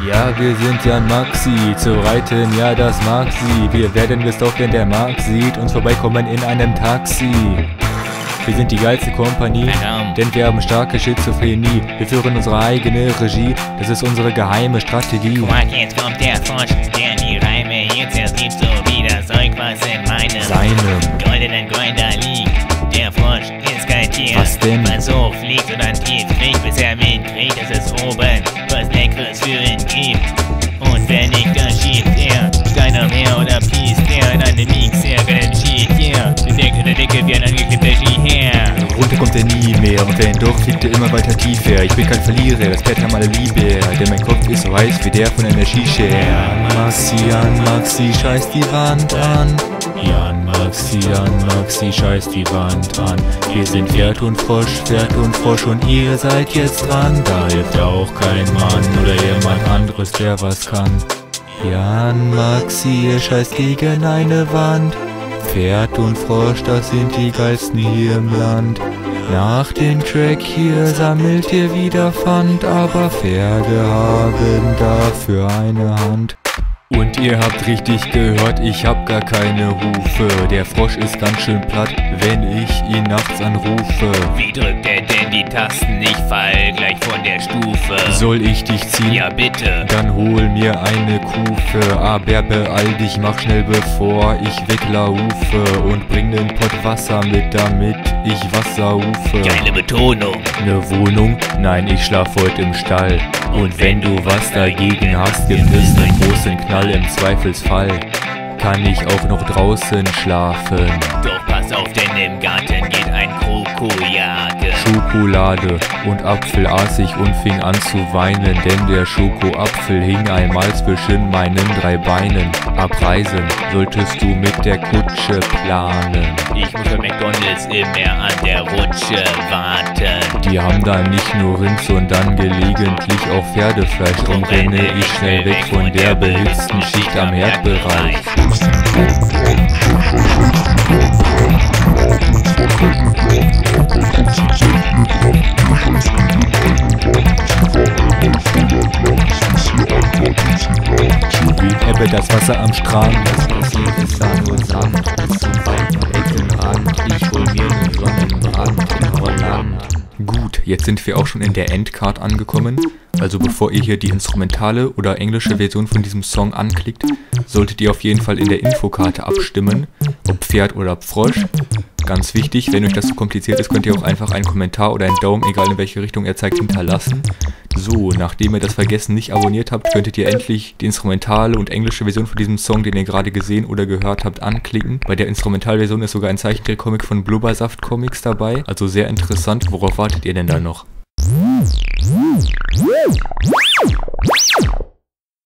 Ja, wir sind Jan Maxi, zu reiten, ja das mag sie. Wir werden gestalkt, wenn der Markt sieht, uns vorbeikommen in einem Taxi. Wir sind die geilste Kompanie, denn wir haben starke Schizophrenie. Wir führen unsere eigene Regie, das ist unsere geheime Strategie. Guck mal, jetzt kommt der Frosch, der die Reime jetzt erst gibt, so wie das Zeug, was in meinem goldenen Grinder liegt. Der Frosch ist kein Tier, was denn? Was hoch fliegt und dann tief kriegt, bis er mitkriegt, dass es oben was Leckeres für ihn gibt. Und wenn ich das schiebt, er keiner mehr oder piest, er in einem Mix, er kann Cheat, yeah. Der Dicke wie ein angeklebter Skiherr. Runter kommt er nie mehr und wenn doch, fliegt er immer weiter tiefer. Ich bin kein Verlierer, das Pferd haben alle Liebe, denn mein Kopf ist so heiß wie der von einer Shisha. Jan Maxi, scheiß die Wand an. Jan Maxi, scheiß die Wand an. Wir sind Pferd und Frosch und ihr seid jetzt dran. Da hilft auch kein Mann oder jemand anderes, der was kann. Jan Maxi, ihr scheißt gegen eine Wand. Pferd und Frosch, das sind die geilsten hier im Land. Nach dem Track hier sammelt ihr wieder Pfand, aber Pferde haben dafür eine Hand. Und ihr habt richtig gehört, ich hab gar keine Hufe. Der Frosch ist ganz schön platt, wenn ich ihn nachts anrufe. Wie drückt er denn die Tasten? Ich fall gleich von der Stufe. Soll ich dich ziehen? Ja bitte. Dann hol mir eine Kufe. Aber beeil dich, mach schnell bevor ich weglaufe. Und bring nen Pott Wasser mit, damit ich Wasser rufe. Geile Betonung. Ne Wohnung? Nein, ich schlaf heute im Stall. Und wenn du was dagegen hast, gibt es nen großen Knall. Im Zweifelsfall kann ich auch noch draußen schlafen. Doch pass auf, denn im Garten geht ein Kroko-Jage. Schokolade und Apfel aß ich und fing an zu weinen, denn der Schokoapfel hing einmal zwischen meinen 3 Beinen. Abreisen solltest du mit der Kutsche planen. Ich muss bei McDonald's immer an der Rutsche warten. Die haben da nicht nur Rind, sondern gelegentlich auch Pferdefleisch. Drum renne ich schnell weg von der behitzten Schicht am Herdbereich. Wie Ebbe das Wasser am Strand. Was passiert ist da nur Sand, bis zum weiten Eckenrand. Ich hol mir nen Sonnenbrand in Holland. Gut, jetzt sind wir auch schon in der Endcard angekommen. Also bevor ihr hier die instrumentale oder englische Version von diesem Song anklickt, solltet ihr auf jeden Fall in der Infokarte abstimmen, ob Pferd oder Frosch. Ganz wichtig, wenn euch das zu kompliziert ist, könnt ihr auch einfach einen Kommentar oder einen Daumen, egal in welche Richtung er zeigt, hinterlassen. So, nachdem ihr das Vergessen nicht abonniert habt, könntet ihr endlich die instrumentale und englische Version von diesem Song, den ihr gerade gesehen oder gehört habt, anklicken. Bei der Instrumentalversion ist sogar ein Zeichentrickcomic von Blubbersaft Comics dabei, also sehr interessant. Worauf wartet ihr denn da noch?